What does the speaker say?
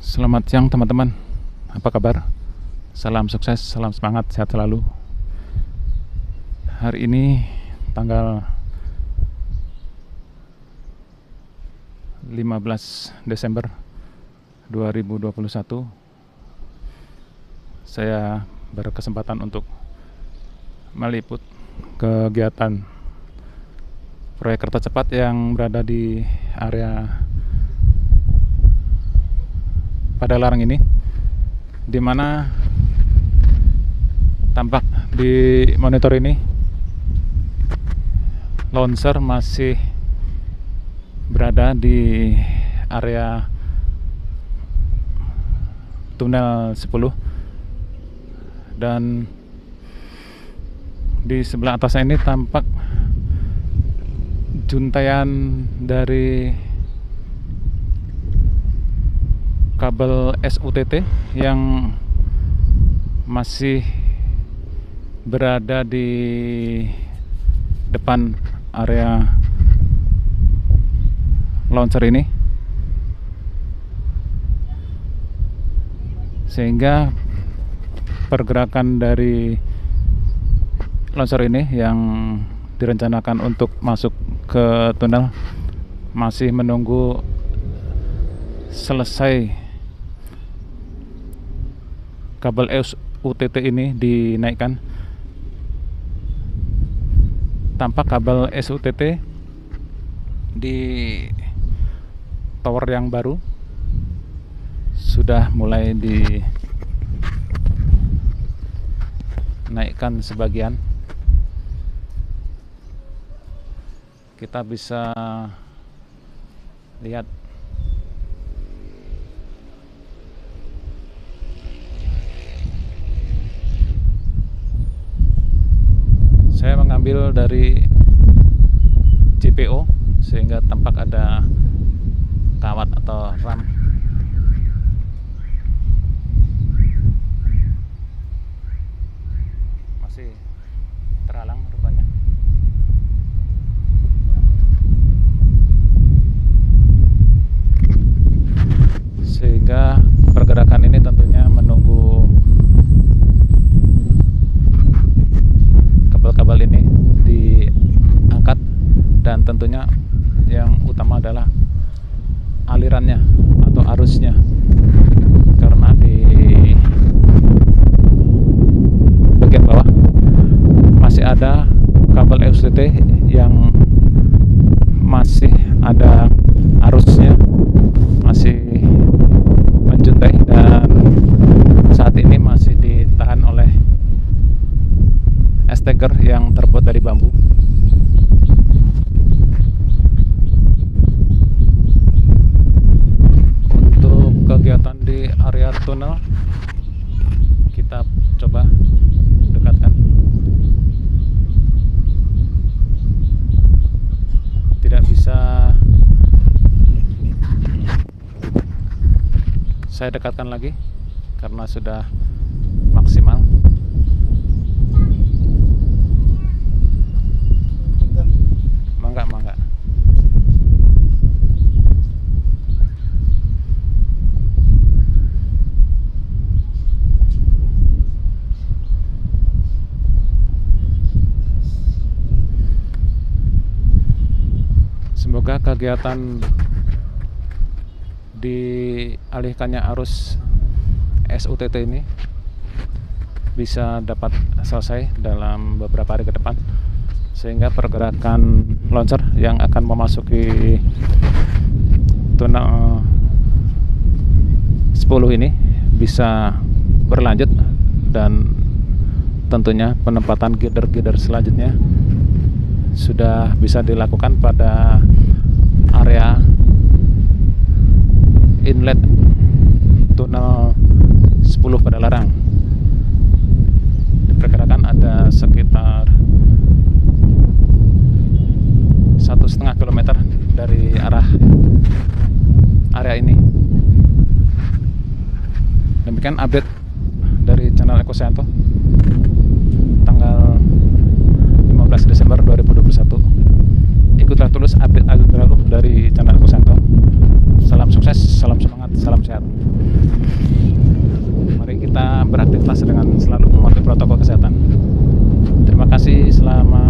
Selamat siang teman-teman, apa kabar? Salam sukses, salam semangat, sehat selalu. Hari ini tanggal 15 Desember 2021, saya berkesempatan untuk meliput kegiatan proyek kereta cepat yang berada di area Padalarang ini, di mana tampak di monitor ini louncer masih berada di area tunnel 10, dan di sebelah atasnya ini tampak juntaian dari kabel SUTT yang masih berada di depan area launcher ini, sehingga pergerakan dari launcher ini yang direncanakan untuk masuk ke tunnel masih menunggu selesai kabel SUTT ini dinaikkan. Tampak kabel SUTT di tower yang baru sudah mulai dinaikkan sebagian. Kita bisa lihat saya mengambil dari JPO sehingga tampak ada kawat atau ram. Masih terhalang rupanya. Sehingga pergerakan ini tentunya menunggu kabel ini diangkat, dan tentunya yang utama adalah alirannya atau arusnya, karena di bagian bawah masih ada kabel SUTT yang masih ada arusnya, masih menjuntai, dan saat ini masih ditahan oleh steger yang terbuat dari bambu. Untuk kegiatan di area tunnel kita coba dekatkan. Tidak bisa saya dekatkan lagi karena sudah maksimal. Mangga. Semoga kegiatan dialihkannya arus SUTT ini bisa dapat selesai dalam beberapa hari ke depan, sehingga pergerakan launcher yang akan memasuki tunnel 10 ini bisa berlanjut, dan tentunya penempatan girder selanjutnya sudah bisa dilakukan pada area inlet tunnel 10 Padalarang. Diperkirakan ada sekitar 1,5 kilometer dari arah area ini. Demikian update dari channel Eko Sayanto tanggal 15 Desember 2021. Ikutlah terus update terbaru dari channel Eko Sayanto. Salam sukses, salam semangat. salam sehat. Mari kita beraktivitas dengan selalu mematuhi protokol kesehatan. Terima kasih, selamat